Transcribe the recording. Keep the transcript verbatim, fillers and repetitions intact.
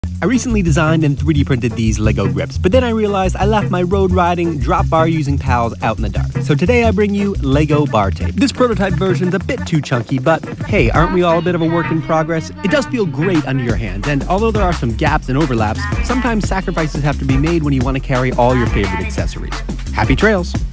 I recently designed and three D printed these Lego grips, but then I realized I left my road riding, drop bar using pals out in the dark. So today I bring you Lego bar tape. This prototype version's a bit too chunky, but hey, aren't we all a bit of a work in progress? It does feel great under your hands, and although there are some gaps and overlaps, sometimes sacrifices have to be made when you want to carry all your favorite accessories. Happy trails!